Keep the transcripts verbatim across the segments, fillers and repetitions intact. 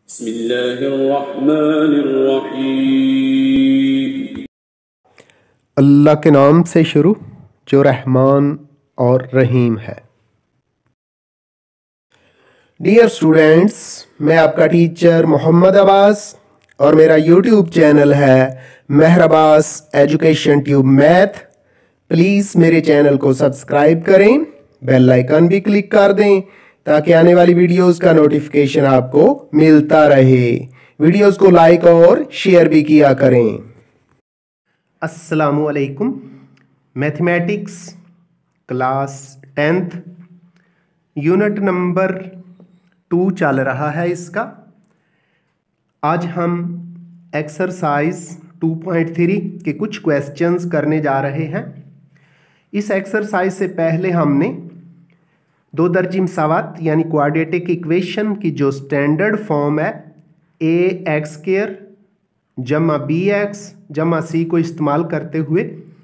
बिस्मिल्लाहिर्रहमानिर्रहीम। अल्लाह के नाम से शुरू जो रहमान और रहीम है। डियर स्टूडेंट्स, मैं आपका टीचर मोहम्मद अब्बास और मेरा यूट्यूब चैनल है Mehar Abbas education tube math. Please मेरे चैनल को सब्सक्राइब करें, बेल आइकन भी क्लिक कर दें ताकि आने वाली वीडियोस का नोटिफिकेशन आपको मिलता रहे। वीडियोस को लाइक और शेयर भी किया करें। अस्सलामु अलैकुम। Mathematics class tenth unit number two चल रहा है इसका। आज हम एक्सरसाइज टू पॉइंट थ्री के कुछ क्वेश्चंस करने जा रहे हैं। इस एक्सरसाइज से पहले हमने दो दर्जी मसावात यानी क्वाड्रेटिक इक्वेशन की जो स्टैंडर्ड फॉर्म है ए एक्स स्क्वायर जमा बी एक्स जमा सी को इस्तेमाल करते हुए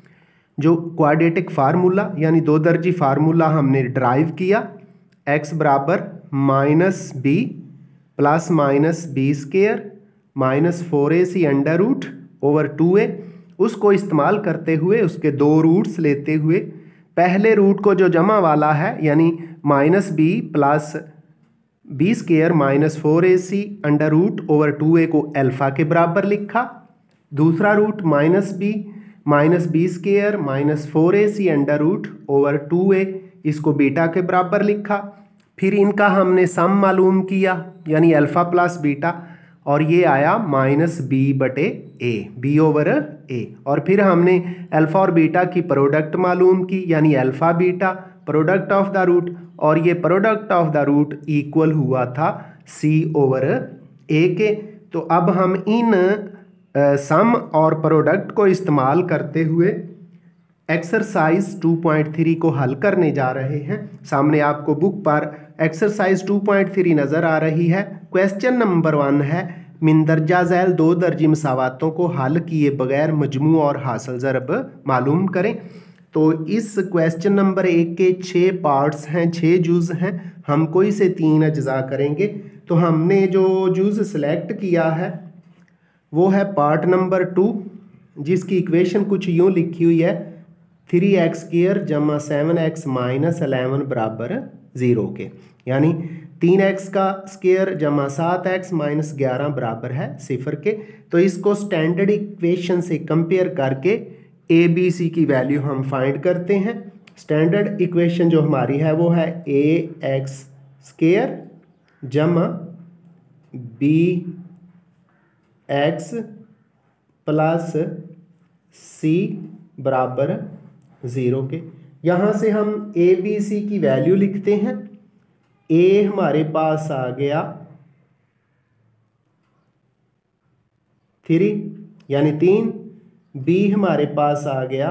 जो क्वाड्रेटिक फार्मूला यानी दो दर्जी फार्मूला हमने ड्राइव किया, एक्स बराबर minus b plus minus b square minus four a c under root over two a, उसको इस्तेमाल करते हुए उसके दो रूट्स लेते हुए पहले रूट को जो जमा वाला है यानी minus b plus b square minus four a c under root over two a को अल्फा के बराबर लिखा। दूसरा root minus b minus b square minus four a c under root over two a, इसको बीटा के बराबर लिखा। फिर इनका हमने सम मालूम किया यानी अल्फा प्लस बीटा और ये आया माइनस बी बटे ए, बी ओवर ए। और फिर हमने अल्फा और बीटा की प्रोडक्ट मालूम की यानी alpha beta product of the root, और ये product of the root equal हुआ था सी ओवर ए के। तो अब हम इन सम और प्रोडक्ट को इस्तेमाल करते हुए एक्सरसाइज टू पॉइंट थ्री को हल करने जा रहे हैं। सामने आपको बुक पर एक्सरसाइज टू पॉइंट थ्री नज़र आ रही है। क्वेश्चन नंबर वन है, मिंदरजा झैल दो दर्जी मसावातों को हल किए बगैर मजमू और हासिल ज़रब मालूम करें। तो इस क्वेश्चन नंबर एक के छः पार्ट्स हैं, छः जुज़ हैं, हम कोई से तीन अज्जा करेंगे। तो हमने जो जुज़ सेलेक्ट किया है वो है पार्ट नंबर टू, जिसकी इक्वेशन कुछ यूँ लिखी हुई है, थ्री एक्स स्क्वायर जमा सेवन एक्स माइनस अलेवन बराबर ज़ीरो के, यानी तीन एक्स का स्क्वायर जमा सात एक्स माइनस ग्यारह बराबर है सिफर के। तो इसको स्टैंडर्ड इक्वेशन से कंपेयर करके ए बी सी की वैल्यू हम फाइंड करते हैं। स्टैंडर्ड इक्वेशन जो हमारी है वो है ए एक्स स्क्वायर जमा बी एक्स प्लस सी बराबर ज़ीरो के। यहाँ से हम ए बी सी की वैल्यू लिखते हैं। ए हमारे पास आ गया थ्री यानी तीन, बी हमारे पास आ गया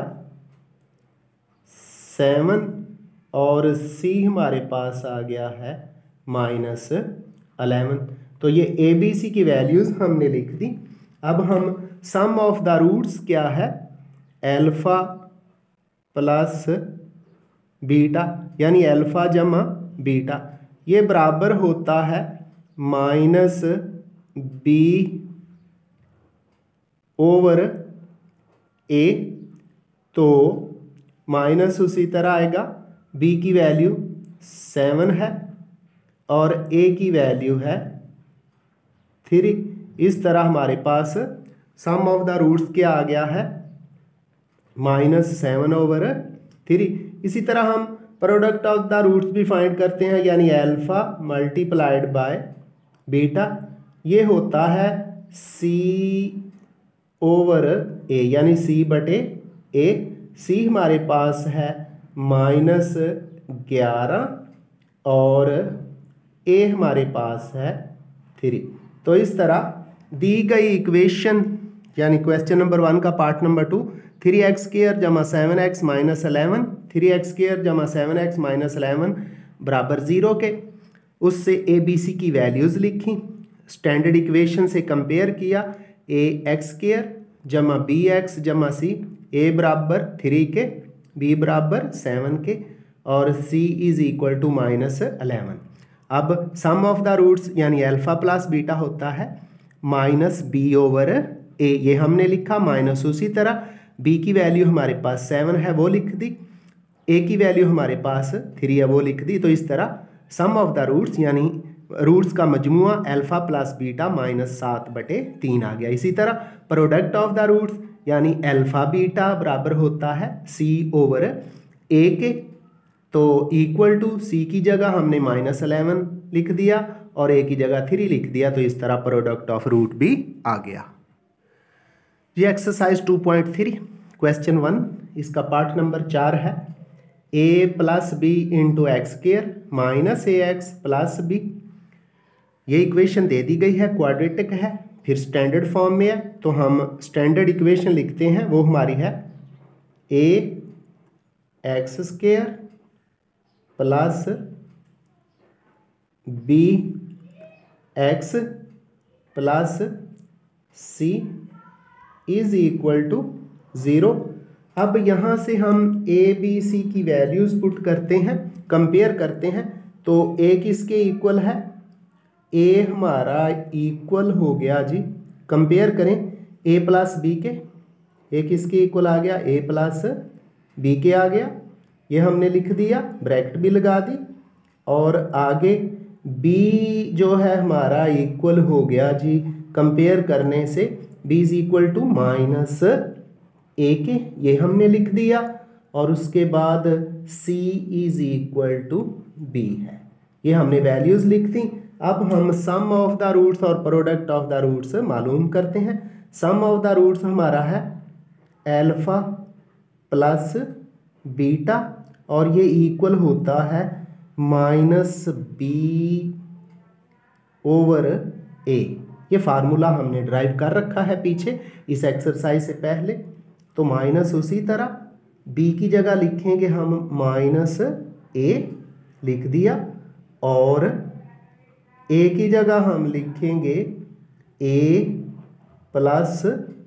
सेवन और सी हमारे पास आ गया है माइनस अलेवन। तो ये ए बी सी की वैल्यूज़ हमने लिख दी। अब हम सम ऑफ द रूट्स क्या है, अल्फ़ा प्लस बीटा यानी अल्फ़ा जमा बीटा, ये बराबर होता है माइनस बी ओवर ए। तो माइनस उसी तरह आएगा, बी की वैल्यू सेवन है और ए की वैल्यू है थ्री। इस तरह हमारे पास सम ऑफ द रूट्स क्या आ गया है, माइनस सेवन ओवर थ्री। इसी तरह हम प्रोडक्ट ऑफ द रूट्स भी फाइंड करते हैं यानी अल्फ़ा मल्टीप्लाइड बाय बीटा, ये होता है सी ओवर ए यानी सी बटे ए। सी हमारे पास है माइनस ग्यारह और ए हमारे पास है थ्री। तो इस तरह दी गई इक्वेशन यानी क्वेश्चन नंबर वन का part number two, three x square जमा seven x minus eleven, three x square जमा सेवन एक्स माइनस अलेवन बराबर ज़ीरो के, उससे ए बी सी की वैल्यूज़ लिखी, स्टैंडर्ड इक्वेशन से कंपेयर किया, ए एक्स स्क्वायर जमा बी एक्स जमा सी, ए बराबर थ्री के, बी बराबर सेवन के और c is equal to minus eleven. अब सम ऑफ द रूट्स यानी अल्फ़ा प्लस बीटा होता है माइनस बी ओवर ए, ये हमने लिखा माइनस उसी तरह बी की वैल्यू हमारे पास सेवन है वो लिख दी, ए की वैल्यू हमारे पास थ्री है वो लिख दी। तो इस तरह सम ऑफ द रूट्स यानी रूट्स का मजमुआ अल्फ़ा प्लस बीटा माइनस सात बटे तीन आ गया। इसी तरह प्रोडक्ट ऑफ द रूट्स यानी अल्फ़ा बीटा बराबर होता है सी ओवर ए के, तो इक्वल टू सी की जगह हमने माइनस अलेवन लिख दिया और ए की जगह थ्री लिख दिया, तो इस तरह प्रोडक्ट ऑफ रूट भी आ गया। ये exercise two point three question one, इसका पार्ट नंबर चार है। A plus b into x square minus a x plus b, ये इक्वेशन दे दी गई है, क्वाड्रेटिक है, फिर स्टैंडर्ड फॉर्म में है, तो हम स्टैंडर्ड इक्वेशन लिखते हैं, वो हमारी है a x square plus b x plus c is equal to zero. अब यहाँ से हम ए बी सी की वैल्यूज़ पुट करते हैं, कंपेयर करते हैं, तो ए किसके इक्वल है, ए हमारा इक्वल हो गया जी, कंपेयर करें ए प्लस बी के, ए किसके इक्वल आ गया, ए प्लस बी के आ गया, ये हमने लिख दिया, ब्रैकेट भी लगा दी, और आगे बी जो है हमारा इक्वल हो गया जी, कंपेयर करने से b is equal to minus a के, ये हमने लिख दिया, और उसके बाद c is equal to b है, ये हमने वैल्यूज़ लिख दी। अब हम सम ऑफ द रूट्स और प्रोडक्ट ऑफ द रूट्स मालूम करते हैं। सम ऑफ द रूट्स हमारा है अल्फ़ा प्लस बीटा, और ये इक्वल होता है माइनस बी ओवर ए, ये फार्मूला हमने ड्राइव कर रखा है पीछे इस एक्सरसाइज से पहले, तो माइनस उसी तरह बी की जगह लिखेंगे हम माइनस ए लिख दिया, और ए की जगह हम लिखेंगे ए प्लस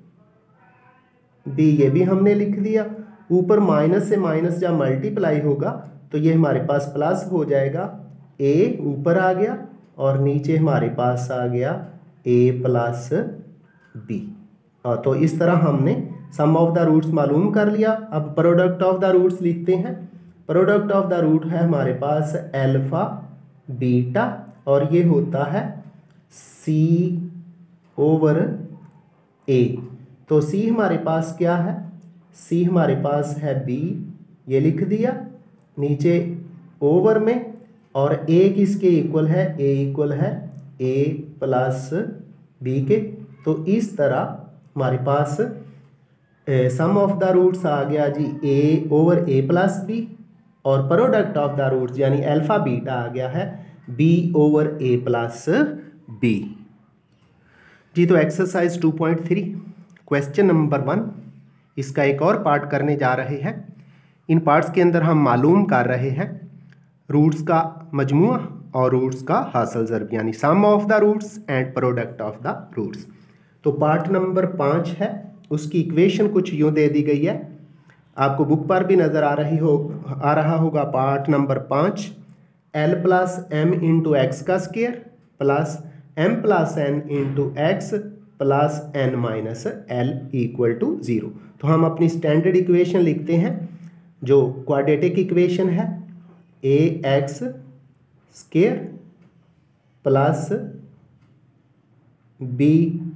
बी, ये भी हमने लिख दिया, ऊपर माइनस से माइनस जब मल्टीप्लाई होगा तो ये हमारे पास प्लस हो जाएगा, ए ऊपर आ गया और नीचे हमारे पास आ गया ए प्लस बी। हाँ, तो इस तरह हमने सम ऑफ द रूट्स मालूम कर लिया। अब प्रोडक्ट ऑफ द रूट्स लिखते हैं। प्रोडक्ट ऑफ द रूट है हमारे पास अल्फ़ा बीटा, और ये होता है सी ओवर ए, तो सी हमारे पास क्या है, सी हमारे पास है बी, ये लिख दिया नीचे ओवर में, और ए किसके इक्वल है, ए इक्वल है ए प्लस बी के, तो इस तरह हमारे पास सम ऑफ द रूट्स आ गया जी a over a plus b, और प्रोडक्ट ऑफ द रूट्स यानी अल्फ़ा बीटा आ गया है b over a plus b जी। तो exercise two point three question number one, इसका एक और पार्ट करने जा रहे हैं। इन पार्ट्स के अंदर हम मालूम कर रहे हैं रूट्स का मजमुआ और रूट्स का हासिल ज़र्ब यानी sum of the roots and product of the roots. तो पार्ट नंबर पाँच है, उसकी इक्वेशन कुछ यूँ दे दी गई है, आपको बुक पर भी नज़र आ रही हो आ रहा होगा। पार्ट नंबर पाँच, l plus m into x का square plus m plus n into x plus n minus l equal to zero. तो हम अपनी स्टैंडर्ड इक्वेशन लिखते हैं जो क्वाड्रेटिक इक्वेशन है, a x square plus b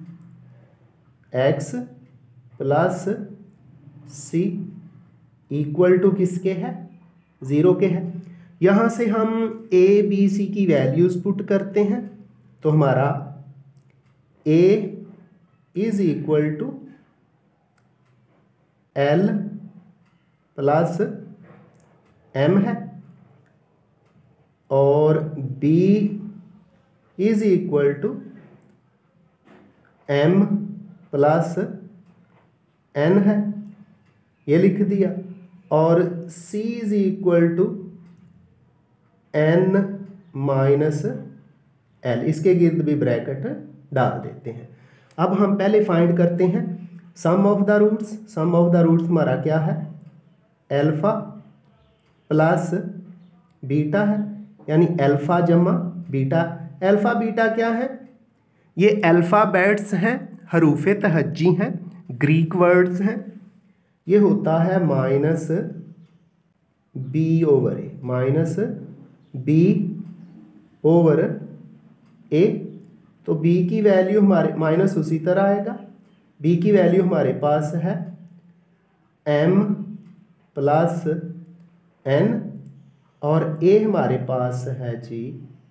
x plus c equal to किसके है, ज़ीरो के है। यहाँ से हम ए बी सी की वैल्यूज़ पुट करते हैं, तो हमारा a is equal to l plus m है, और b is equal to m plus n है, ये लिख दिया, और c is equal to n minus l, इसके गिर्द भी ब्रैकेट डाल देते हैं। अब हम पहले फाइंड करते हैं sum of the roots. Sum of the roots हमारा क्या है, अल्फ़ा प्लस बीटा है, यानी अल्फ़ा जमा बीटा। अल्फ़ा बीटा क्या है? ये अल्फ़ाबेट्स हैं, हरूफ तहज्जी हैं, ग्रीक वर्ड्स हैं। ये होता है minus b over a, minus b over a. तो b की वैल्यू हमारे माइनस उसी तरह आएगा। b की वैल्यू हमारे पास है m प्लस n और a हमारे पास है जी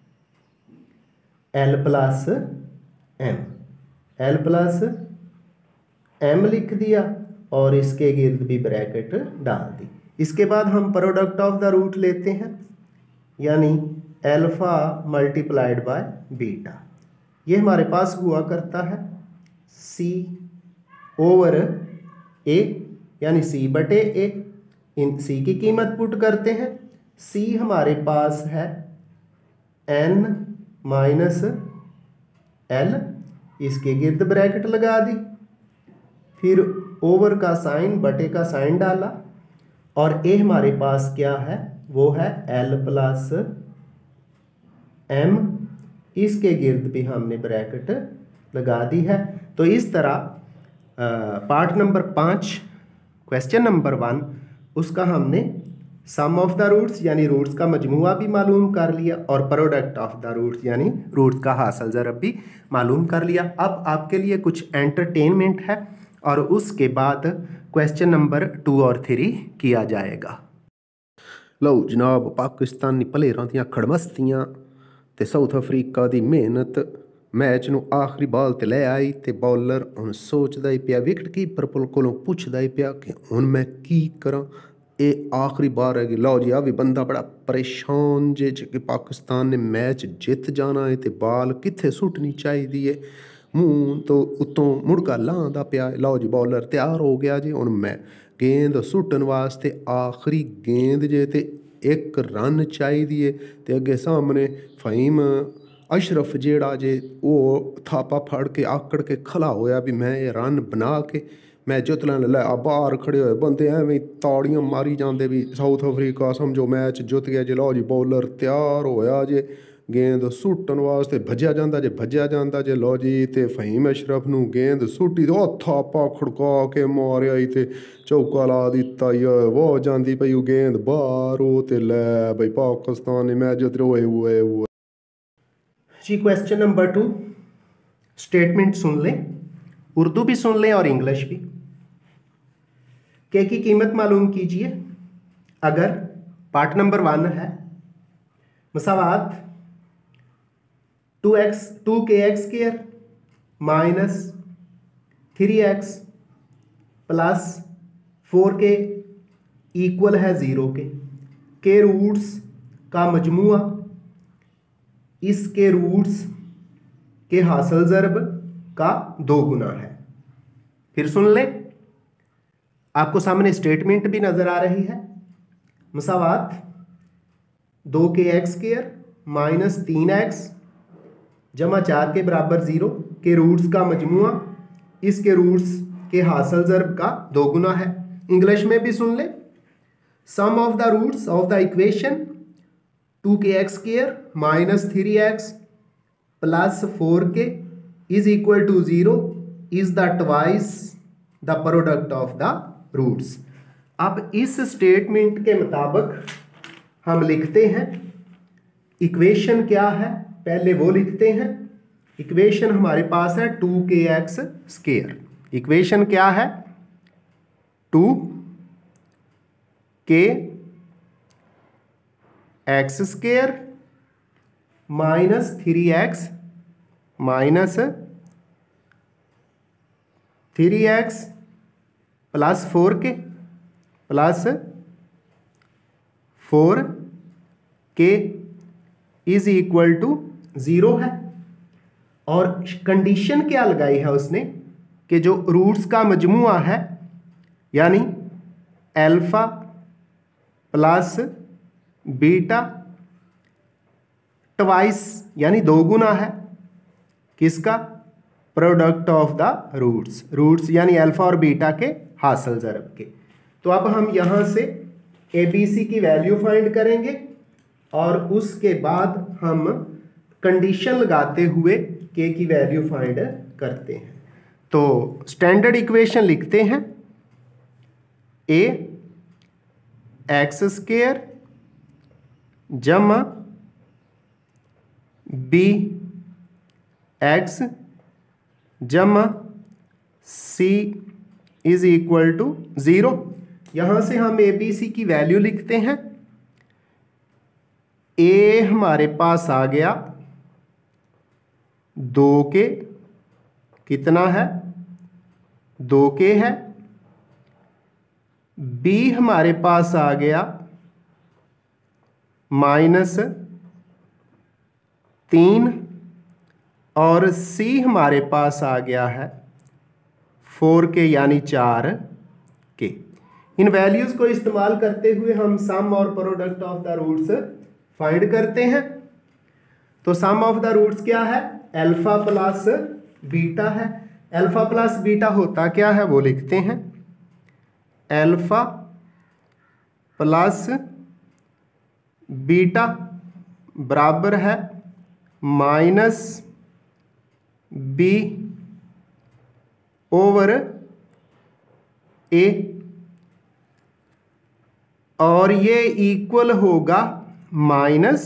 l plus m। l plus m लिख दिया और इसके गिर्द भी ब्रैकेट डाल दी। इसके बाद हम प्रोडक्ट ऑफ द रूट लेते हैं, यानी अल्फ़ा मल्टीप्लाइड बाय बीटा। ये हमारे पास हुआ करता है c ओवर a, यानी c बटे a। इन c की कीमत पुट करते हैं। c हमारे पास है n माइनस l, इसके गिर्द ब्रैकेट लगा दी, फिर ओवर का साइन बटे का साइन डाला और a हमारे पास क्या है? वो है l प्लस m, इसके गिर्द भी हमने ब्रैकेट लगा दी है। तो इस तरह पार्ट नंबर पाँच क्वेश्चन नंबर वन उसका हमने सम ऑफ द रूट्स यानी रूट्स का मजमुआ भी मालूम कर लिया और प्रोडक्ट ऑफ द रूट्स यानी रूट्स का हासिल ज़रब भी मालूम कर लिया। अब आपके लिए कुछ एंटरटेनमेंट है और उसके बाद क्वेश्चन नंबर टू और थ्री किया जाएगा। लो जनाब, पाकिस्तानी प्लेयरां दियां खड़मस्तियां ते साउथ अफ्रीका दी मेहनत मैच नूं आखिरी बाल ते लै आई ते बॉलर हुण सोचदा ही पिया, विकेट कीपर कोलों पुछदा ही पिया कि हुण मैं की करां, ਇਹ आखिरी बार है। लो जी, आ भी बंदा बड़ा परेशान जे कि पाकिस्तान ने मैच जित जाना है तो बाल कित्थे सुटनी चाहिए है, मूँह तो उत्तों मुड़का लांदा पिया। लो जी, बॉलर तैयार हो गया जी, हुण मैं गेंद सुटन वास्ते आखिरी गेंद जे ते एक रन चाहिए ते अगे सामने फहीम अशरफ जेड़ा जे वो थापा फड़ के आकड़ के खला होया भी मैं ये रन बना के मैं जित लैन। लै बाहर खड़े हुए बंदे एवें ताड़ियां मारी जाते भी साउथ अफ्रीका समझो मैच जित गया जे। लो जी, बॉलर तैयार होया जे गेंद सुटन वास्ते भज्या जाता जे भज्या जाता जे। लो जी, ते फहीम अशरफ नूं गेंद सुटी तो थापा खड़का के मारिया ही ते चौका ला दिता ही, वो जाती पई गेंद बाहर हो ते लै बई पाकिस्तान ने मैच जित रहे हुए हुए जी। क्वेश्चन नंबर टू, स्टेटमेंट सुन लें, उर्दू भी सुन लें और इंग्लिश भी। के की कीमत मालूम कीजिए। अगर पार्ट नंबर वन है मसावात two x two k x square minus three x plus four k equal है ज़ीरो के के रूट्स का मजमुआ इसके रूट्स के हासिल ज़रब का दो गुना है। फिर सुन ले, आपको सामने स्टेटमेंट भी नजर आ रही है। मसावात दो के एक्स स्क्वायर माइनस तीन एक्स जमा चार के बराबर ज़ीरो के रूट्स का मजमुआ इसके रूट्स के हासिल ज़रब का दो गुना है। इंग्लिश में भी सुन ले, sum of the roots of the equation two k x square minus three x plus four k is equal to zero is the twice the product of the roots. अब इस स्टेटमेंट के मुताबिक हम लिखते हैं इक्वेशन क्या है, पहले वो लिखते हैं। इक्वेशन हमारे पास है two k x square. Equation क्या है? Two k x square minus three x minus three x plus four k plus four k is equal to zero है। और कंडीशन क्या लगाई है उसने कि जो रूट्स का मजमुआ है यानी अल्फा प्लस बीटा ट्वाइस यानी दो गुना है किसका? Product of the roots. Roots यानी अल्फा और बीटा के हासिल ज़रब के। तो अब हम यहाँ से ए बी सी की वैल्यू फाइंड करेंगे और उसके बाद हम कंडीशन लगाते हुए के की वैल्यू फाइंड करते हैं। तो स्टैंडर्ड इक्वेशन लिखते हैं ए एक्स स्क्वायर जमा बी एक्स जमा c is equal to zero. यहाँ से हम ए बी सी की वैल्यू लिखते हैं। ए हमारे पास आ गया दो के, कितना है दो के है। बी हमारे पास आ गया माइनस तीन और सी हमारे पास आ गया है फोर के यानी चार के। इन वैल्यूज को इस्तेमाल करते हुए हम सम और product of the roots find करते हैं। तो सम ऑफ द रूट्स क्या है, अल्फा प्लस बीटा है। अल्फा प्लस बीटा होता क्या है वो लिखते हैं। अल्फा प्लस बीटा बराबर है माइनस बी ओवर ए और ये इक्वल होगा minus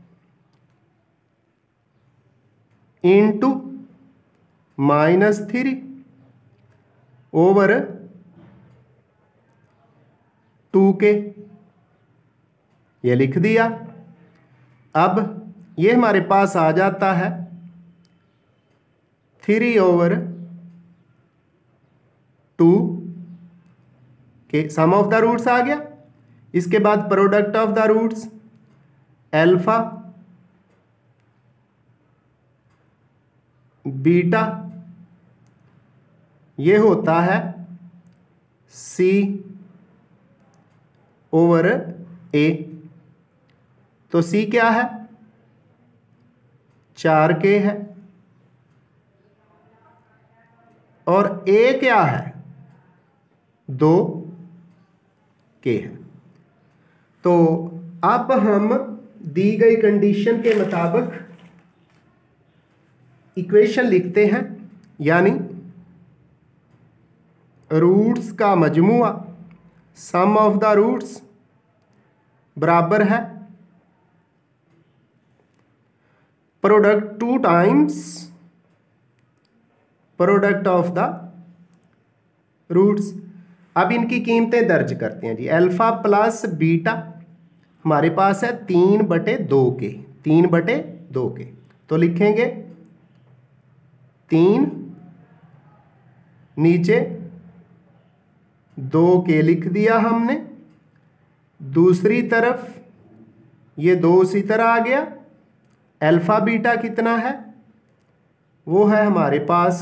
into minus three over two k, ये लिख दिया। अब ये हमारे पास आ जाता है three over two k, sum of the roots आ गया। इसके बाद product of the roots alpha beta, ये होता है सी ओवर ए। तो सी क्या है, चार के है और ए क्या है, दो के है। तो अब हम दी गई कंडीशन के मुताबिक इक्वेशन लिखते हैं, यानी रूट्स का मजमुआ सम ऑफ द रूट्स बराबर है product two times product of the roots. अब इनकी कीमतें दर्ज करते हैं जी। अल्फा प्लस बीटा हमारे पास है तीन बटे दो के, तीन बटे दो के, तो लिखेंगे तीन नीचे दो के लिख दिया हमने। दूसरी तरफ ये दो उसी तरह आ गया। अल्फा बीटा कितना है, वो है हमारे पास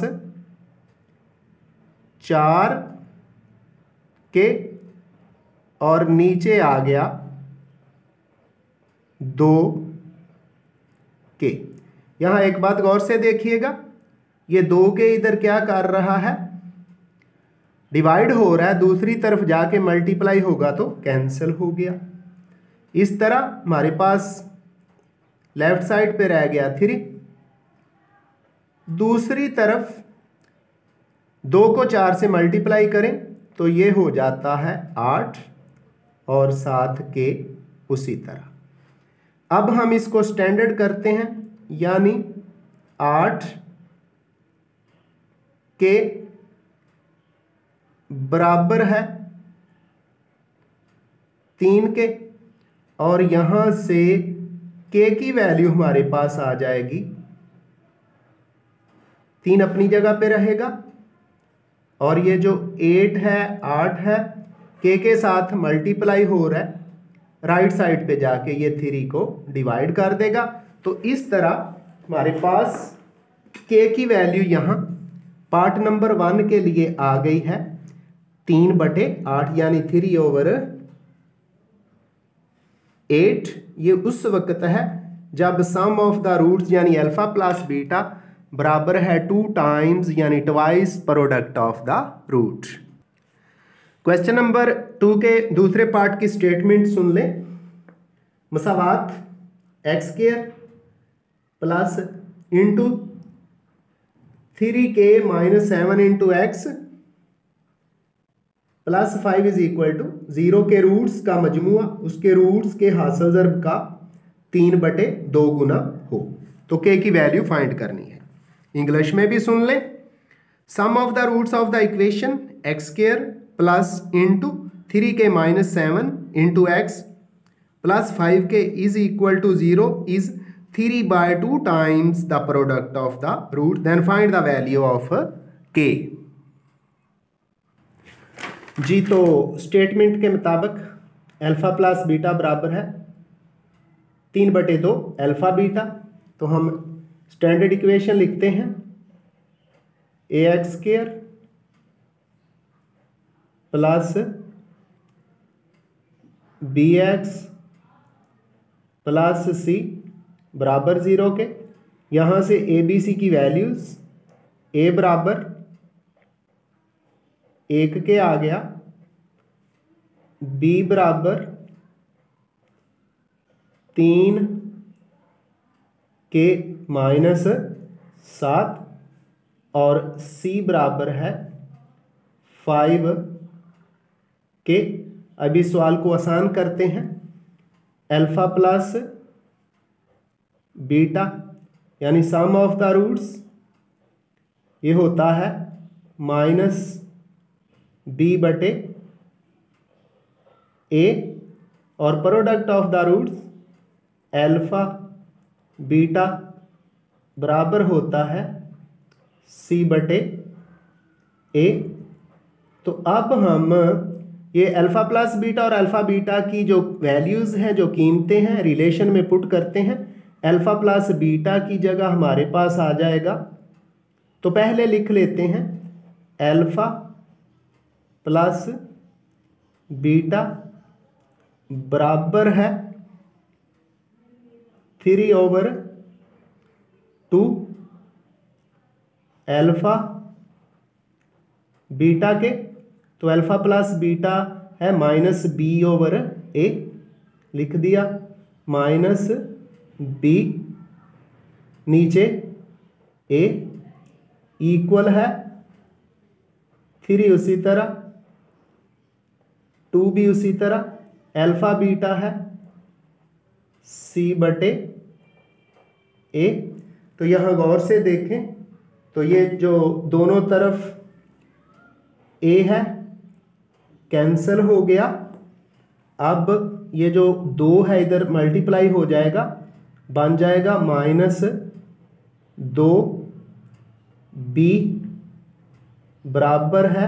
चार के और नीचे आ गया दो के। यहां एक बात गौर से देखिएगा, ये दो के इधर क्या कर रहा है, डिवाइड हो रहा है, दूसरी तरफ जाके मल्टीप्लाई होगा तो कैंसिल हो गया। इस तरह हमारे पास लेफ्ट साइड पे रह गया थ्री, दूसरी तरफ दो को चार से मल्टीप्लाई करें तो ये हो जाता है आठ और सात के उसी तरह। अब हम इसको स्टैंडर्ड करते हैं, यानी आठ के बराबर है तीन के और यहां से के की वैल्यू हमारे पास आ जाएगी, तीन अपनी जगह पे रहेगा और ये जो एट है आठ है के के साथ मल्टीप्लाई हो रहा है, राइट साइड पे जाके ये थ्री को डिवाइड कर देगा। तो इस तरह हमारे पास के की वैल्यू यहां पार्ट नंबर वन के लिए आ गई है तीन बटे आठ यानी थ्री ओवर एट। ये उस वक्त है जब सम ऑफ द रूट्स यानी अल्फा प्लस बीटा बराबर है टू टाइम्स यानी twice product of the root. Question number two के दूसरे पार्ट की स्टेटमेंट सुन लें। मसावात x square plus into three k minus seven into x plus five is equal to zero के रूट्स का मजमुआ उसके रूट्स के हासिल ज़र्ब का तीन बटे दो गुना हो। तो के की वैल्यू फाइंड करनी है। इंग्लिश में भी सुन लें, sum of the roots of the equation x square plus into three k minus seven into x plus five k is equal to zero is three by two times the product of the root, then find the value of k. जी तो statement के मुताबिक alpha plus beta बराबर है तीन बटे दो alpha beta. तो हम स्टैंडर्ड इक्वेशन लिखते हैं a x square plus b x plus c बराबर ज़ीरो के। यहाँ से ए बी सी की वैल्यूज़ ए बराबर एक के आ गया, बी बराबर तीन के माइनस सात और सी बराबर है फाइव के। अभी सवाल को आसान करते हैं। अल्फा प्लस बीटा यानी सम ऑफ द रूट्स ये होता है माइनस बी बटे ए और product of the roots alpha beta बराबर होता है सी बटे ए। तो अब हम ये अल्फा प्लस बीटा और अल्फा बीटा की जो वैल्यूज़ हैं जो कीमतें हैं रिलेशन में पुट करते हैं। अल्फा प्लस बीटा की जगह हमारे पास आ जाएगा, तो पहले लिख लेते हैं अल्फा प्लस बीटा बराबर है three over two alpha beta के। तो अल्फा प्लस बीटा है माइनस बी ओवर ए, लिख दिया माइनस बी नीचे ए इक्वल है थ्री उसी तरह टू भी उसी तरह अल्फा बीटा है सी बटे ए। तो यहाँ गौर से देखें तो ये जो दोनों तरफ ए है कैंसिल हो गया। अब ये जो दो है इधर मल्टीप्लाई हो जाएगा, बन जाएगा माइनस दो बी बराबर है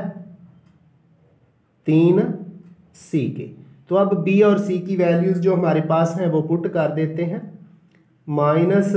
तीन सी के। तो अब बी और सी की वैल्यूज़ जो हमारे पास हैं वो पुट कर देते हैं। माइनस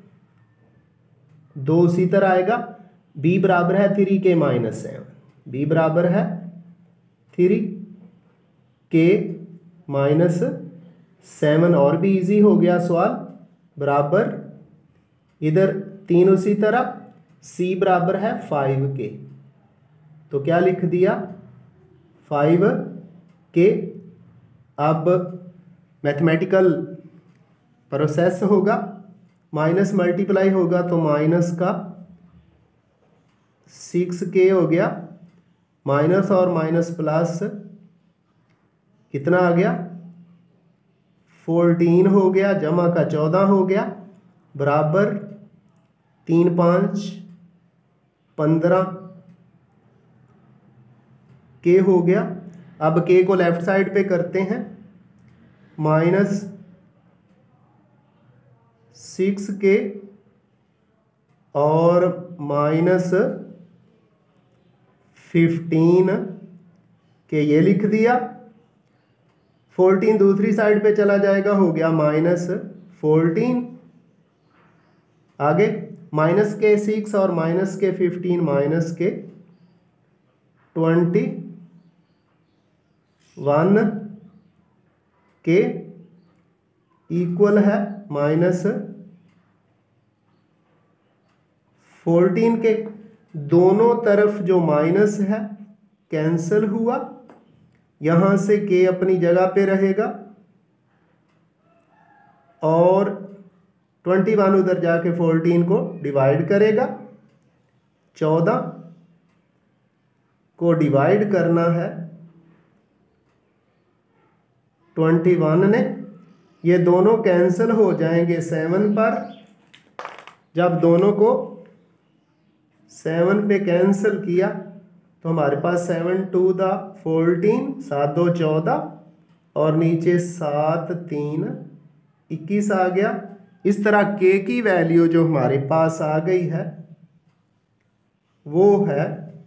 दो उसी तरह आएगा, बी बराबर है three k minus seven, B बराबर है थ्री के माइनस सेवन और भी इजी हो गया सवाल, बराबर इधर तीन उसी तरह सी बराबर है फाइव के। तो क्या लिख दिया फाइव के। अब मैथमेटिकल प्रोसेस होगा, माइनस मल्टीप्लाई होगा तो माइनस का सिक्स के हो गया, माइनस और माइनस प्लस कितना आ गया फोर्टीन हो गया, जमा का चौदह हो गया, बराबर तीन पाँच पंद्रह के हो गया। अब के को लेफ्ट साइड पे करते हैं, माइनस सिक्स के और माइनस फिफ्टीन के ये लिख दिया। फोर्टीन दूसरी साइड पे चला जाएगा, हो गया माइनस फोर्टीन। आगे माइनस के सिक्स और माइनस के फिफ्टीन माइनस के ट्वेंटी वन के इक्वल है माइनस फोर्टीन के। दोनों तरफ जो माइनस है कैंसिल हुआ, यहाँ से के अपनी जगह पे रहेगा और ट्वेंटी वन उधर जाके फोर्टीन को डिवाइड करेगा, चौदह को डिवाइड करना है ट्वेंटी वन ने, ये दोनों कैंसिल हो जाएंगे सेवन पर। जब दोनों को सेवन पे कैंसिल किया तो हमारे पास सेवन टू द फोर्टीन, सात दो चौदह, और नीचे सात तीन इक्कीस आ गया। इस तरह के की वैल्यू जो हमारे पास आ गई है वो है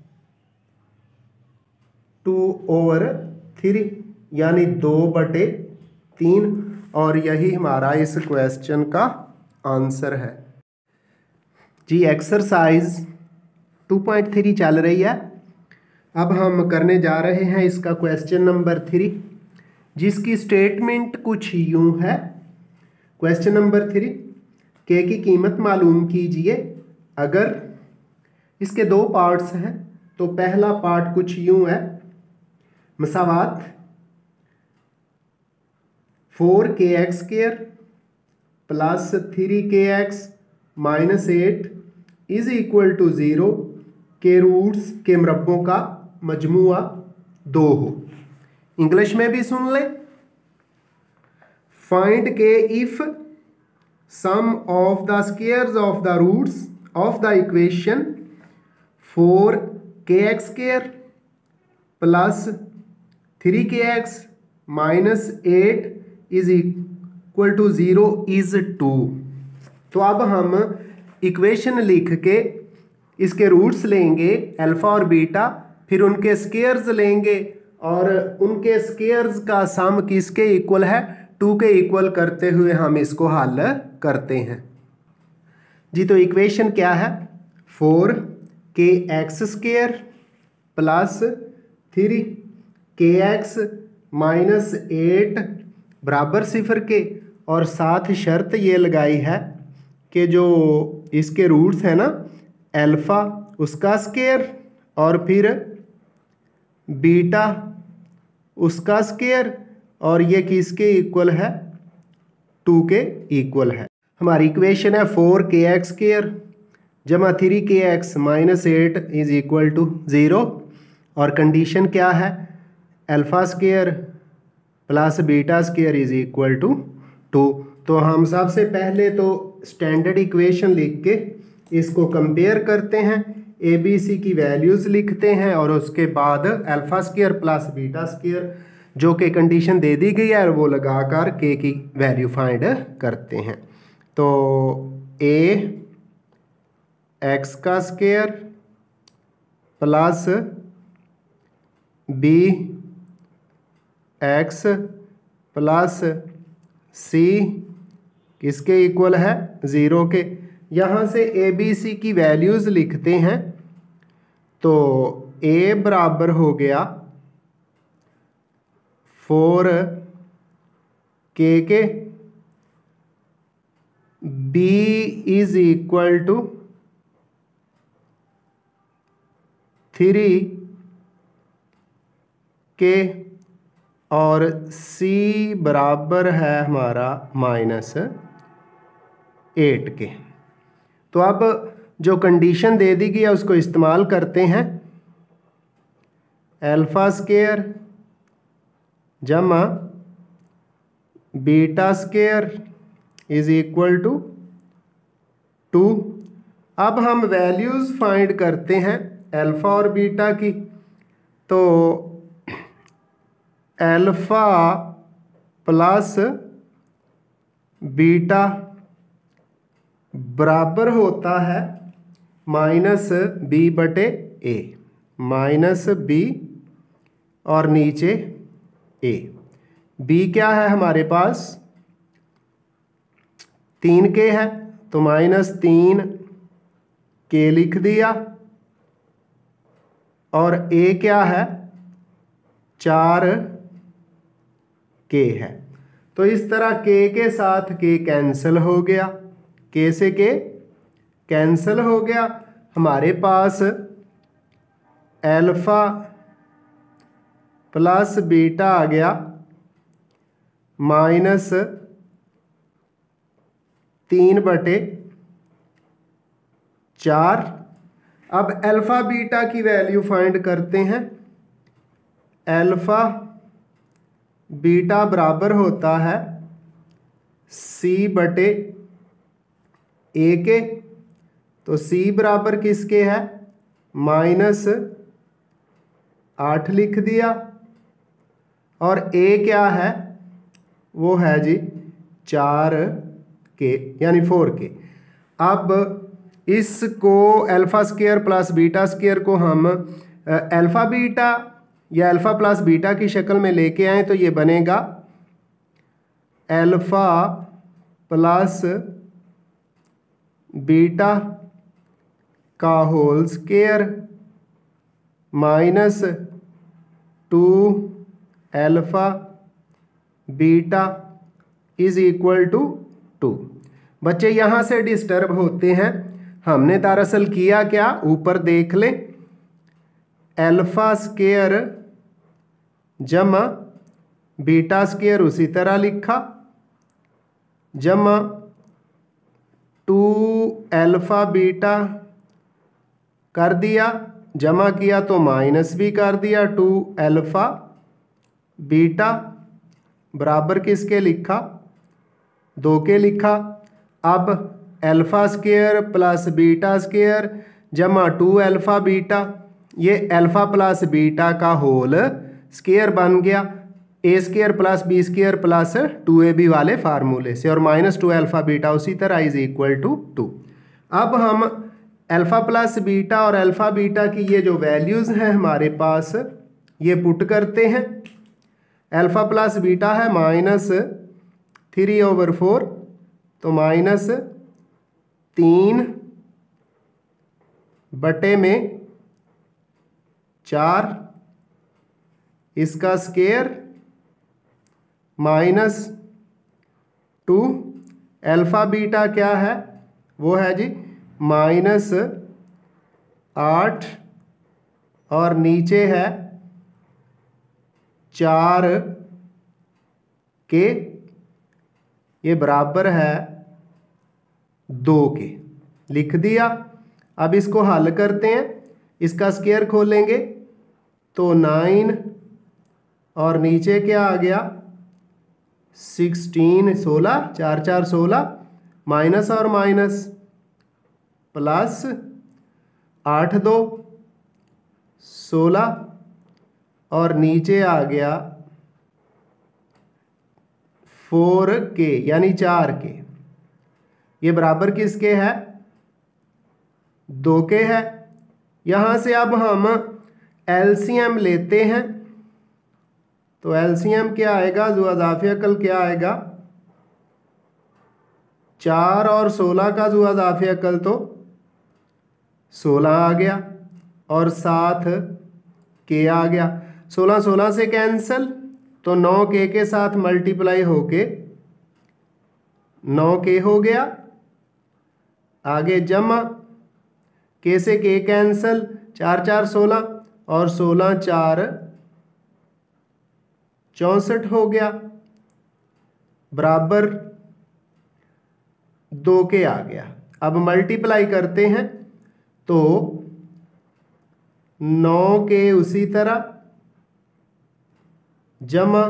टू ओवर थ्री, यानी दो बटे तीन, और यही हमारा इस क्वेश्चन का आंसर है जी। एक्सरसाइज टू पॉइंट थ्री चल रही है। अब हम करने जा रहे हैं इसका क्वेश्चन नंबर थ्री, जिसकी स्टेटमेंट कुछ यूं है। क्वेश्चन नंबर थ्री, के की कीमत मालूम कीजिए। अगर इसके दो पार्ट्स हैं तो पहला पार्ट कुछ यूं है, मसावात four k x square plus three k x minus eight is equal to zero के रूट्स के मरब्बों का मजमुआ दो हो। इंग्लिश में भी सुन लें। Find k if sum of the squares of the roots of the equation four k x square plus three k x minus eight is equal to zero is two. तो अब हम इक्वेशन लिख के इसके रूट्स लेंगे alpha और beta, फिर उनके स्क्वायर्स लेंगे और उनके स्क्वायर्स का सम किसके इक्वल है, टू के इक्वल करते हुए हम इसको हल करते हैं जी। तो इक्वेशन क्या है, four k x square plus three k x minus eight बराबर सिफर के, और साथ शर्त ये लगाई है कि जो इसके रूट्स हैं ना अल्फा उसका स्क्वायर और फिर बीटा उसका स्क्वायर, और ये किसके इक्वल है, टू के इक्वल है। हमारी इक्वेशन है फोर के एक्स स्क्वायर जमा three k x minus eight is equal to zero, और कंडीशन क्या है, alpha square plus beta square is equal to two. तो हम सबसे पहले तो स्टैंडर्ड इक्वेशन लिख के इसको कंपेयर करते हैं, ए बी सी की वैल्यूज़ लिखते हैं, और उसके बाद alpha square plus beta square जो कि कंडीशन दे दी गई है वो लगाकर के की वैल्यू फाइंड करते हैं। तो ए एक्स का square plus b x plus c किसके इक्वल है, ज़ीरो के। यहाँ से ए बी सी की वैल्यूज़ लिखते हैं। तो ए बराबर हो गया फोर के के, b is equal to three k, और सी बराबर है हमारा माइनस एट के। तो अब जो कंडीशन दे दी गई है उसको इस्तेमाल करते हैं, अल्फा स्क्वायर जमा beta square is equal to two. अब हम वैल्यूज़ फाइंड करते हैं अल्फ़ा और बीटा की। तो अल्फ़ा प्लस बीटा बराबर होता है माइनस बी बटे ए, माइनस बी और नीचे ए। बी क्या है हमारे पास, तीन के है तो माइनस तीन के लिख दिया, और ए क्या है, चार के है। तो इस तरह के के साथ के कैंसिल हो गया, के से के कैंसिल हो गया। हमारे पास अल्फ़ा प्लस बीटा आ गया माइनस तीन बटे चार। अब अल्फ़ा बीटा की वैल्यू फाइंड करते हैं। अल्फ़ा बीटा बराबर होता है सी बटे ए के। तो सी बराबर किसके है, माइनस आठ लिख दिया, और ए क्या है, वो है जी चार के यानी फोर के। अब इसको alpha square plus beta square को हम अल्फ़ा बीटा या अल्फ़ा प्लस बीटा की शक्ल में लेके आए तो ये बनेगा अल्फ़ा प्लस बीटा का whole square minus two alpha beta is equal to two. बच्चे यहाँ से डिस्टर्ब होते हैं। हमने दरअसल किया क्या, ऊपर देख लें, अल्फ़ा स्क्वायर जमा बीटा स्क्वायर उसी तरह लिखा, जमा टू अल्फ़ा बीटा कर दिया, जमा किया तो माइनस भी कर दिया, टू अल्फ़ा बीटा बराबर किसके लिखा, दो के लिखा। अब alpha square plus beta square जमा टू अल्फ़ा बीटा, ये अल्फ़ा प्लस बीटा का होल स्क्वायर बन गया, a square plus b square plus two a b वाले फार्मूले से, और माइनस टू अल्फ़ा बीटा उसी तरह इज इक्वल टू टू। अब हम अल्फ़ा प्लस बीटा और अल्फ़ा बीटा की ये जो वैल्यूज़ हैं हमारे पास, ये पुट करते हैं। अल्फ़ा प्लस बीटा है माइनस थ्री ओवर फोर, तो माइनस तीन बटे में चार, इसका square minus two, alpha beta क्या है, वो है जी माइनस आठ, और नीचे है चार के, ये बराबर है दो के, लिख दिया। अब इसको हल करते हैं, इसका स्क्वायर खोलेंगे तो नाइन, और नीचे क्या आ गया सिक्सटीन, सोलह, चार चार सोलह, माइनस और माइनस प्लस, आठ दो सोलह, और नीचे आ गया फोर के यानी चार के, ये बराबर किसके है, दो के है। यहाँ से अब हम एलसीएम लेते हैं, तो एलसीएम क्या आएगा, जो अज़ाफ़ी अकल क्या आएगा, चार और सोलह का जो अज़ाफ़ी अकल तो सोलह आ गया, और साथ के आ गया, सोलह सोलह से कैंसिल, तो नौ के के साथ मल्टीप्लाई होके नौ के हो गया, आगे जमा के से के कैंसिल, चार चार सोलह, और सोलह चार चौंसठ हो गया, बराबर दो के आ गया। अब मल्टीप्लाई करते हैं तो नौ के उसी तरह, जमा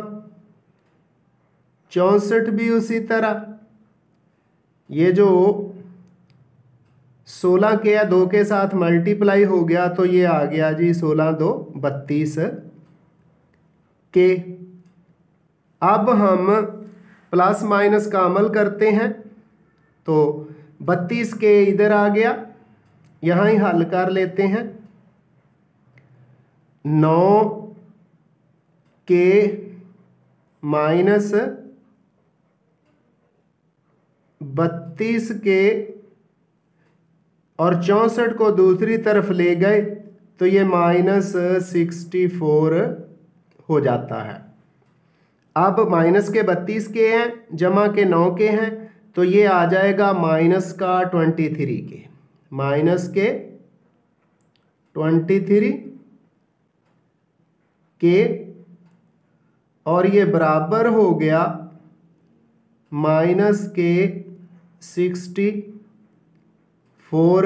चौंसठ भी उसी तरह, ये जो सोलह के या दो के साथ मल्टीप्लाई हो गया तो ये आ गया जी सोलह दो बत्तीस के। अब हम प्लस माइनस का अमल करते हैं, तो बत्तीस के इधर आ गया, यहाँ ही हल कर लेते हैं। नौ के माइनस बत्तीस के और चौंसठ को दूसरी तरफ ले गए तो ये माइनस सिक्सटी फोर हो जाता है। अब माइनस के बत्तीस के हैं, जमा के नौ के हैं, तो ये आ जाएगा माइनस का ट्वेंटी थ्री के, माइनस के ट्वेंटी थ्री के, और ये बराबर हो गया माइनस के sixty four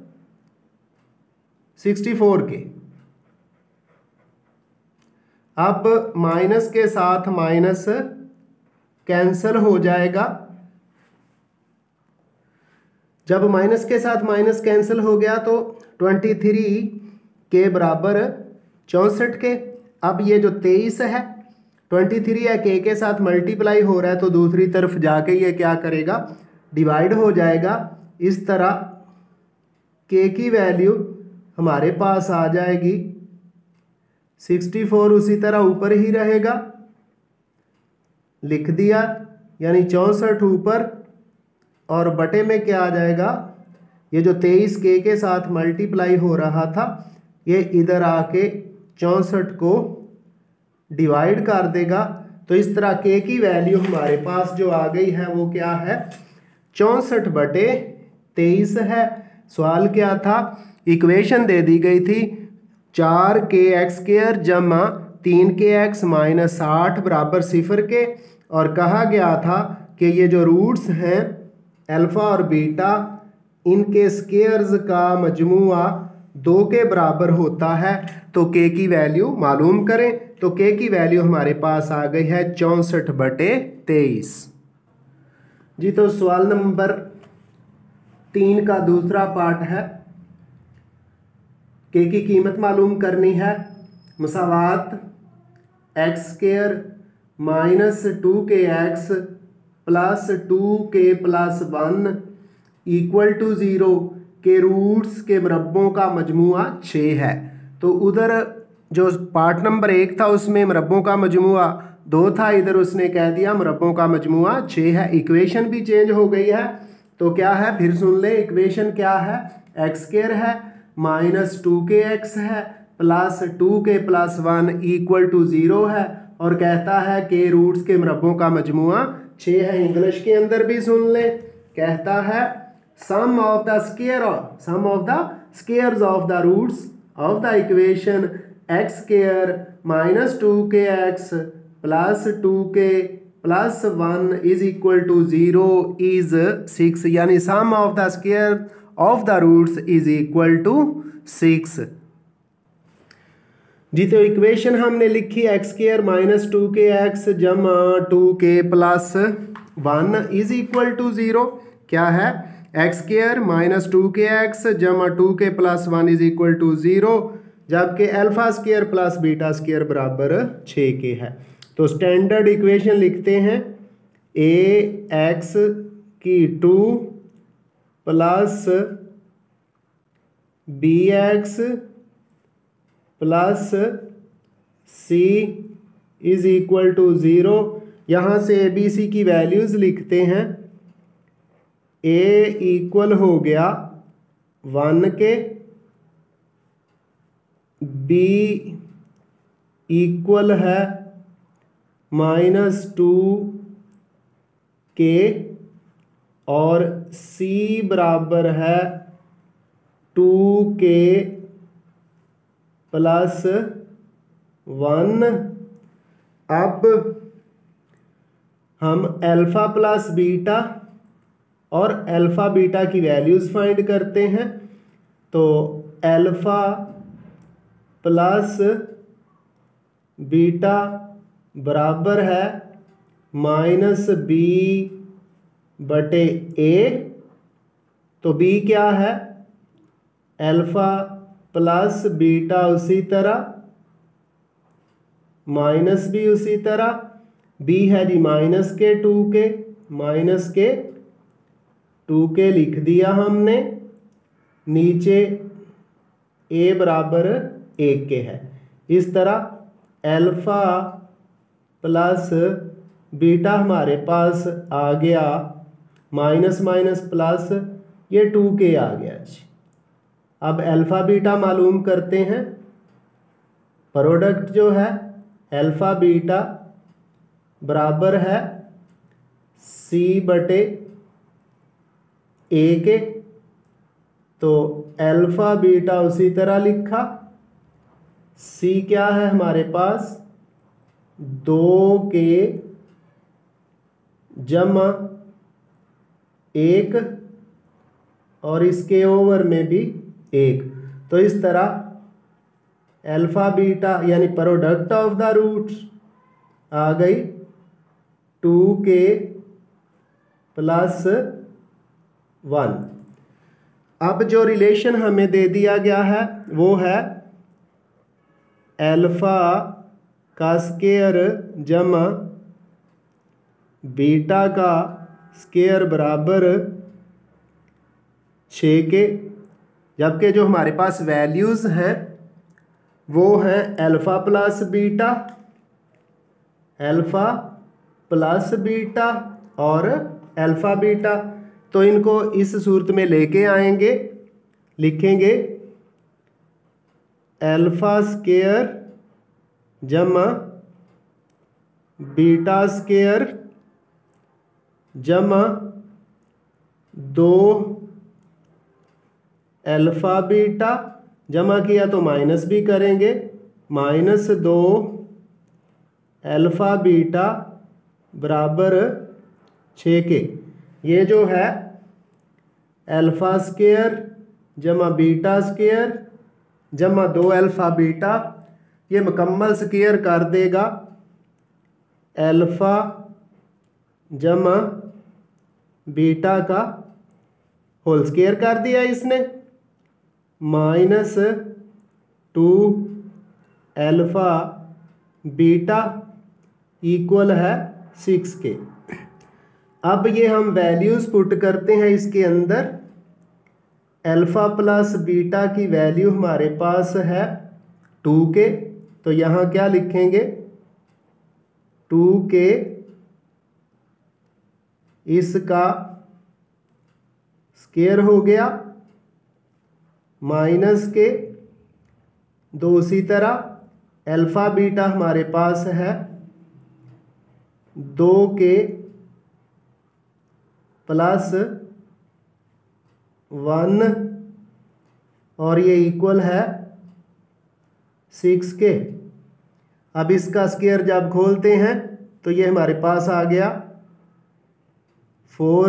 sixty four k. अब माइनस के साथ माइनस कैंसल हो जाएगा। जब माइनस के साथ माइनस कैंसिल हो गया तो ट्वेंटी थ्री के बराबर चौंसठ के। अब ये जो तेईस है ट्वेंटी थ्री है के के साथ मल्टीप्लाई हो रहा है तो दूसरी तरफ जाके ये क्या करेगा, डिवाइड हो जाएगा। इस तरह के की वैल्यू हमारे पास आ जाएगी सिक्सटी फोर, उसी तरह ऊपर ही रहेगा, लिख दिया, यानी चौंसठ ऊपर और बटे में क्या आ जाएगा, ये जो तेईस के के साथ मल्टीप्लाई हो रहा था ये इधर आके चौंसठ को डिवाइड कर देगा। तो इस तरह के की वैल्यू हमारे पास जो आ गई है वो क्या है, चौंसठ बटे तेईस है। सवाल क्या था, इक्वेशन दे दी गई थी चार के एक्स स्क्वायर जमा तीन के एक्स माइनस आठ बराबर सिफर के, और कहा गया था कि ये जो रूट्स हैं अल्फ़ा और बीटा इनके स्क्वायर्स का मजमूआ दो के बराबर होता है। तो के की वैल्यू मालूम करें। तो के की वैल्यू हमारे पास आ गई है चौंसठ बटे तेईस जी। तो सवाल नंबर तीन का दूसरा पार्ट है, के की कीमत मालूम करनी है। मसावात x square minus two k x plus two k plus one equal to zero के रूट्स के मरब्बों का मजमूआ छः है। तो उधर जो पार्ट नंबर एक था उसमें मरब्बों का मजमूआ दो था, इधर उसने कह दिया मरब्बों का मजमूआ छः है। इक्वेशन भी चेंज हो गई है। तो क्या है, फिर सुन ले, इक्वेशन क्या है, एक्स स्क्वायर है माइनस टू के एक्स है plus two k plus one equal to zero है, और कहता है कि रूट्स के मरब्बों का मजमूआ छः है। इंग्लिश के अंदर भी सुन ले, कहता है sum of the square sum of the squares of the roots of the equation x square minus two k x plus two k plus one is equal to zero is six, यानी sum of the square of the roots is equal to six जी। तो equation हमने लिखी x square minus two k x जमा two k plus one is equal to zero. क्या है, x square minus two k x जमा two k plus one is equal to zero, जबकि alpha square plus beta square बराबर छः के है। तो स्टैंडर्ड इक्वेशन लिखते हैं, ए एक्स की two plus b x plus c is equal to zero. यहाँ से ए बी सी की वैल्यूज़ लिखते हैं। ए इक्वल हो गया वन के, बी इक्वल है माइनस टू के, और सी बराबर है टू के प्लस वन। अब हम अल्फ़ा प्लस बीटा और अल्फ़ा बीटा की वैल्यूज़ फाइंड करते हैं। तो अल्फ़ा प्लस बीटा बराबर है माइनस बी बटे ए। तो बी क्या है, अल्फ़ा प्लस बीटा उसी तरह, माइनस बी उसी तरह। बी है जी माइनस के टू के, माइनस के टू के लिख दिया हमने, नीचे ए बराबर एक के है। इस तरह अल्फ़ा प्लस बीटा हमारे पास आ गया माइनस माइनस प्लस, ये टू के आ गया जी। अब अल्फ़ा बीटा मालूम करते हैं। प्रोडक्ट जो है अल्फ़ा बीटा बराबर है सी बटे ए के। तो अल्फ़ा बीटा उसी तरह लिखा, सी क्या है हमारे पास, दो के जमा एक और इसके ओवर में भी एक। तो इस तरह अल्फा बीटा यानी प्रोडक्ट ऑफ द रूट्स आ गई टू के प्लस वन। अब जो रिलेशन हमें दे दिया गया है वो है अल्फा का स्केयर जमा बीटा का स्केयर बराबर छः के, जबकि जो हमारे पास वैल्यूज़ हैं वो हैं alpha plus beta, alpha plus beta और अल्फ़ा बीटा। तो इनको इस सूरत में लेके आएंगे, लिखेंगे अल्फ़ा स्केयर जमा बीटा स्केयर जमा दो अल्फ़ा बीटा, जमा किया तो माइनस भी करेंगे, माइनस दो अल्फ़ा बीटा बराबर छः के। ये जो है अल्फ़ा स्केयर जमा बीटा स्केयर जमा दो अल्फ़ा बीटा, ये मुकम्मल स्केयर कर देगा अल्फ़ा जमा बीटा का होल स्केयर कर दिया इसने, minus two alpha beta equal है सिक्स के। अब ये हम वैल्यूज़ पुट करते हैं इसके अंदर। अल्फ़ा प्लस बीटा की वैल्यू हमारे पास है टू के, तो यहाँ क्या लिखेंगे टू के, इसका स्केयर हो गया माइनस के दो। उसी तरह अल्फ़ा बीटा हमारे पास है दो के प्लस वन और ये इक्वल है सिक्स के। अब इसका स्केयर जब खोलते हैं तो ये हमारे पास आ गया फोर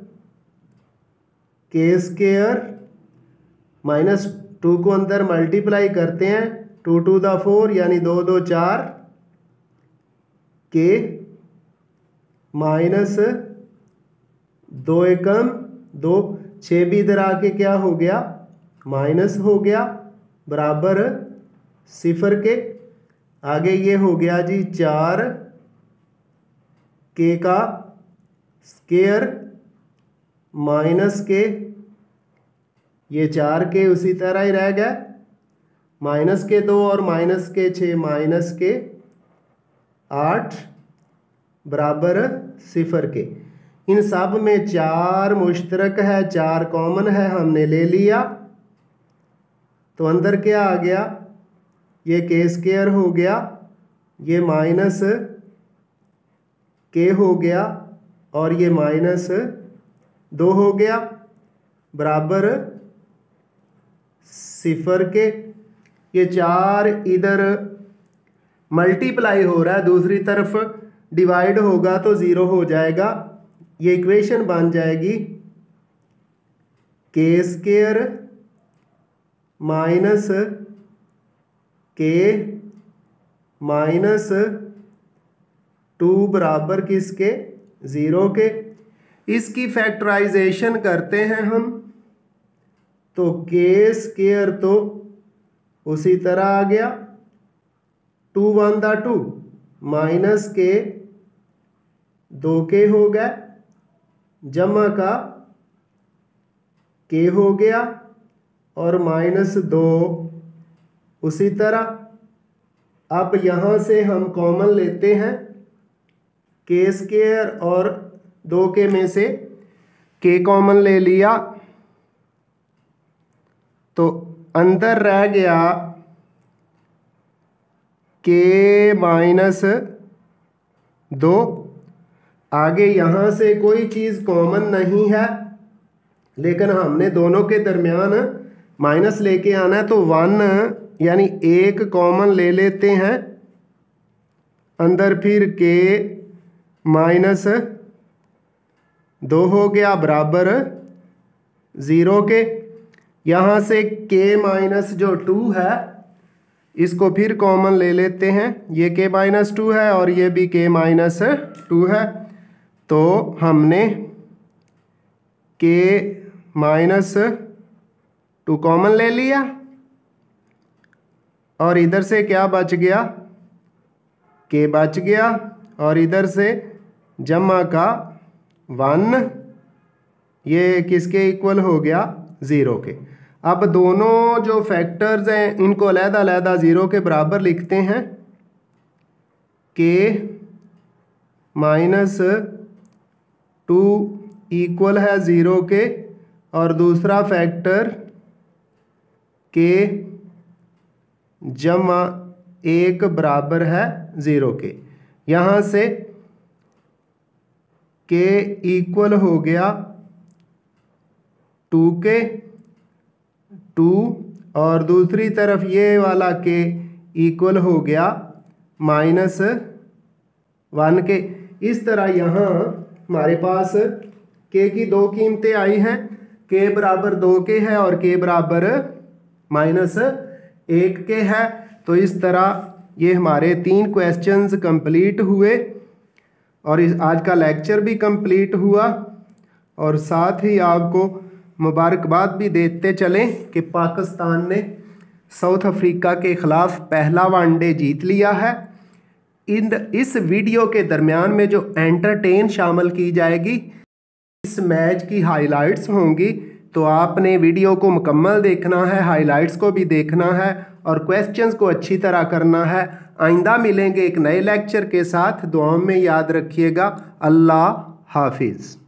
के स्केयर माइनस टू को अंदर मल्टीप्लाई करते हैं, टू टू द फोर यानी दो दो चार के माइनस दो एकम दो, छः भी इधर आके क्या हो गया माइनस हो गया बराबर सिफर के। आगे ये हो गया जी चार के का स्केयर माइनस के, ये चार के उसी तरह ही रह गया, माइनस के दो और माइनस के छः माइनस के आठ बराबर सिफर के। इन सब में चार मुश्तरक है, चार कॉमन है, हमने ले लिया तो अंदर क्या आ गया ये के स्केयर हो गया, ये माइनस के हो गया और ये माइनस दो हो गया बराबर सिफर के। ये चार इधर मल्टीप्लाई हो रहा है, दूसरी तरफ डिवाइड होगा तो ज़ीरो हो जाएगा। ये इक्वेशन बन जाएगी k square minus k minus two बराबर किसके ज़ीरो के। इसकी फैक्टराइजेशन करते हैं हम तो के स्केयर तो उसी तरह आ गया, two one the two minus k दो के हो गए जमा का के हो गया और माइनस दो उसी तरह। अब यहाँ से हम कॉमन लेते हैं के स्केयर और दो के में से के कॉमन ले लिया तो अंदर रह गया के माइनस दो। आगे यहाँ से कोई चीज़ कॉमन नहीं है लेकिन हमने दोनों के दरमियान माइनस लेके आना है तो वन यानी एक कॉमन ले लेते हैं अंदर, फिर के माइनस दो हो गया बराबर ज़ीरो के। यहाँ से के माइनस जो टू है इसको फिर कॉमन ले लेते हैं, ये के माइनस टू है और ये भी के माइनस टू है, तो हमने के माइनस टू कॉमन ले लिया और इधर से क्या बच गया, के बच गया और इधर से जमा का वन, ये किसके इक्वल हो गया, ज़ीरो के। अब दोनों जो फैक्टर्स हैं इनको अलहदा अलहदा ज़ीरो के बराबर लिखते हैं, के माइनस टू इक्वल है ज़ीरो के और दूसरा फैक्टर के जमा एक बराबर है ज़ीरो के। यहाँ से के इक्वल हो गया टू के, टू और दूसरी तरफ ये वाला के इक्वल हो गया माइनस वन के। इस तरह यहाँ हमारे पास के की दो कीमतें आई हैं, के बराबर दो के है और के बराबर माइनस एक के है। तो इस तरह ये हमारे तीन क्वेश्चंस कंप्लीट हुए और इस आज का लेक्चर भी कंप्लीट हुआ और साथ ही आपको मुबारकबाद भी देते चलें कि पाकिस्तान ने साउथ अफ्रीका के ख़िलाफ़ पहला वनडे जीत लिया है। इन इस वीडियो के दरमियान में जो एंटरटेन शामिल की जाएगी, इस मैच की हाइलाइट्स होंगी, तो आपने वीडियो को मुकम्मल देखना है, हाइलाइट्स को भी देखना है और क्वेश्चंस को अच्छी तरह करना है। आइंदा मिलेंगे एक नए लेक्चर के साथ, दुआओं में याद रखिएगा। अल्लाह हाफिज़।